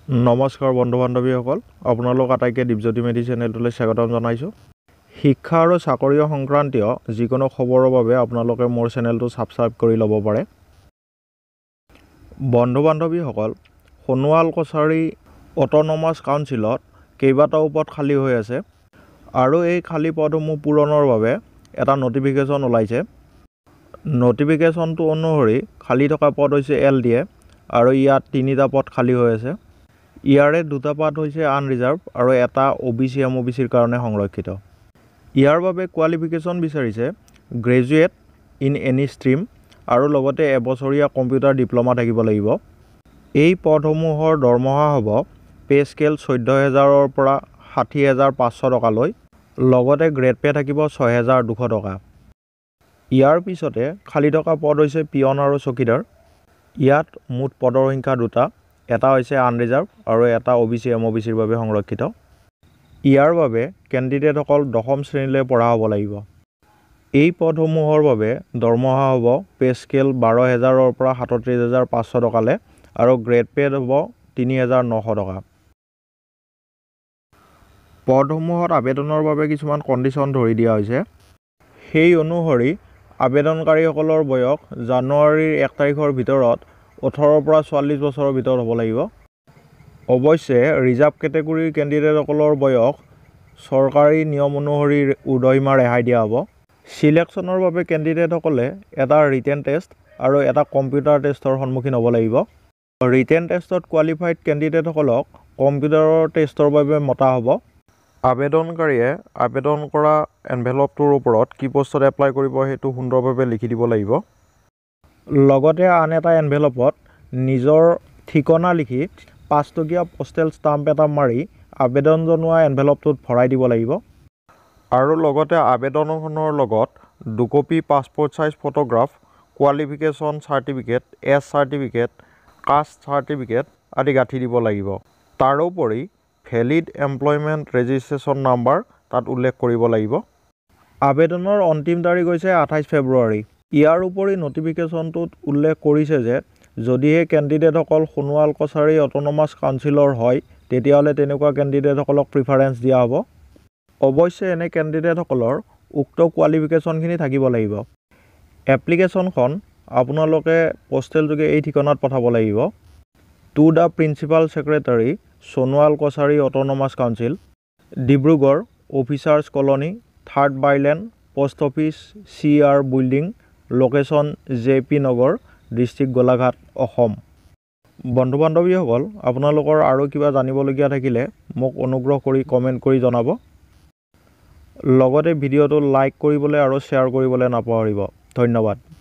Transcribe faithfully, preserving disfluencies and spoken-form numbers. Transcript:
নমস্কাৰ বন্ধু বান্ধৱীসকল, আপোনালোক আটাইকে দীপজ্যোতি মেধি চেনেলটোলৈ স্বাগতম জনাইছোঁ। শিক্ষা আৰু চাকৰি সংক্ৰান্তীয় যিকোনো খবৰৰ বাবে আপোনালোকে মোৰ চেনেলটো ছাবস্ক্ৰাইব কৰি ল'ব পাৰে। বন্ধু বান্ধৱীসকল, সোণোৱাল কছাৰী অট'নমাছ কাউন্সিলত কেইবাটাও পদ খালী হৈ আছে আৰু এই খালী পদসমূহ পূৰণৰ বাবে এটা নটিফিকেশ্যন ওলাইছে। নটিফিকেশ্যনটো অনুসৰি খালী থকা পদ হৈছে এল ডি এ আৰু ইয়াত তিনিটা পদ খালী হৈ আছে। ইয়াৰে দুটা পদ হৈছে আনৰিজাৰ্ভ আৰু এটা O' B C M O' B চিৰ কাৰণে সংৰক্ষিত। ইয়াৰ বাবে কোৱালিফিকেশ্যন বিচাৰিছে গ্ৰেজুৱেট ইন এনি ষ্ট্ৰীম আৰু লগতে এবছৰীয়া কম্পিউটাৰ ডিপ্ল'মা থাকিব লাগিব। এই পদসমূহৰ দৰমহা হ'ব পে স্কেল চৈধ্য হেজাৰৰ পৰা ষাঠি হেজাৰ পাঁচশ টকালৈ, লগতে গ্ৰেড পে থাকিব ছয় হেজাৰ দুশ টকা। ইয়াৰ পিছতে খালী থকা পদ হৈছে পিয়ন আৰু চকীদাৰ। ইয়াত মুঠ পদৰ সংখ্যা দুটা, এটা হৈছে আনৰিজাৰ্ভ আৰু এটা O' B C M O' B চিৰ বাবে সংৰক্ষিত। ইয়াৰ বাবে কেণ্ডিডেটসকল দশম শ্ৰেণীলৈ পঢ়া হ'ব লাগিব। এই পদসমূহৰ বাবে দৰমহা হ'ব পে স্কেল বাৰ হেজাৰৰ পৰা সাতত্ৰিছ হেজাৰ পাঁচশ টকালৈ আৰু গ্ৰেড পে হ'ব তিনি হেজাৰ নশ টকা। পদসমূহত আবেদনৰ বাবে কিছুমান কণ্ডিশ্যন ধৰি দিয়া হৈছে। সেই অনুসৰি আবেদনকাৰীসকলৰ বয়স জানুৱাৰীৰ এক তাৰিখৰ ভিতৰত ওঠৰৰ পৰা চল্লিছ বছৰৰ ভিতৰত হ'ব লাগিব। অৱশ্যে ৰিজাৰ্ভ কেটেগৰীৰ কেণ্ডিডেটসকলৰ বয়স চৰকাৰী নিয়ম অনুসৰি উৰ্ধসীমা ৰেহাই দিয়া হ'ব। ছিলেকশ্যনৰ বাবে কেণ্ডিডেটসকলে এটা ৰিটেন টেষ্ট আৰু এটা কম্পিউটাৰ টেষ্টৰ সন্মুখীন হ'ব লাগিব। ৰিটেন টেষ্টত কোৱালিফাইড কেণ্ডিডেটসকলক কম্পিউটাৰৰ টেষ্টৰ বাবে মতা হ'ব। আবেদনকাৰীয়ে আবেদন কৰা এনভেলপটোৰ ওপৰত কি পষ্টত এপ্লাই কৰিব সেইটো সুন্দৰভাৱে লিখি দিব লাগিব। লগতে আন এটা এনভেলপত নিজৰ ঠিকনা লিখি পাঁচটকীয়া পষ্টেল ষ্টাম্প এটা মাৰি আবেদন জনোৱা এনভেলপটোত ভৰাই দিব লাগিব। আৰু লগতে আবেদনখনৰ লগত দুকপি passport size photograph, qualification certificate, age certificate, caste certificate আদি গাঁঠি দিব লাগিব। তাৰোপৰি ভেলিড এমপ্লয়মেণ্ট ৰেজিষ্ট্ৰেশ্যন নাম্বাৰ তাত উল্লেখ কৰিব লাগিব। আবেদনৰ অন্তিম তাৰিখ হৈছে আঠাইছ ফেব্ৰুৱাৰী। ইয়াৰ উপৰি নটিফিকেশ্যনটোত উল্লেখ কৰিছে যে যদিহে কেণ্ডিডেটসকল সোণোৱাল কছাৰী অট'নমাছ কাউন্সিলৰ হয় তেতিয়াহ'লে তেনেকুৱা কেণ্ডিডেটসকলক প্ৰিফাৰেঞ্চ দিয়া হ'ব। অৱশ্যে এনে কেণ্ডিডেটসকলৰ উক্ত কোৱালিফিকেশ্যনখিনি থাকিব লাগিব। এপ্লিকেশ্যনখন আপোনালোকে পষ্টেল যোগে এই ঠিকনাত পঠাব লাগিব। To the principal secretary Sonowal Kachari autonomous council, Dibrugarh, officers colony, third bylane, post office C R building, location J P Nagar, district Golaghat, Assam. বন্ধু বান্ধৱীসকল, আপোনালোকৰ আৰু কিবা জানিবলগীয়া থাকিলে মোক অনুগ্ৰহ কৰি কমেণ্ট কৰি জনাব। লগতে ভিডিঅ'টো লাইক কৰিবলৈ আৰু শ্বেয়াৰ কৰিবলৈ নাপাহৰিব। ধন্যবাদ।